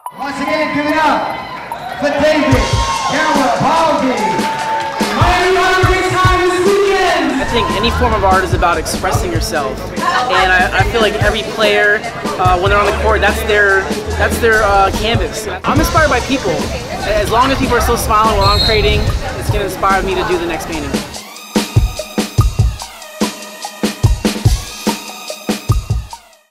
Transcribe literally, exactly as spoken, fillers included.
Once again, give it up for David Garibaldi. I think any form of art is about expressing yourself, and I, I feel like every player, uh, when they're on the court, that's their that's their uh, canvas. I'm inspired by people. As long as people are still smiling while I'm creating, it's going to inspire me to do the next painting.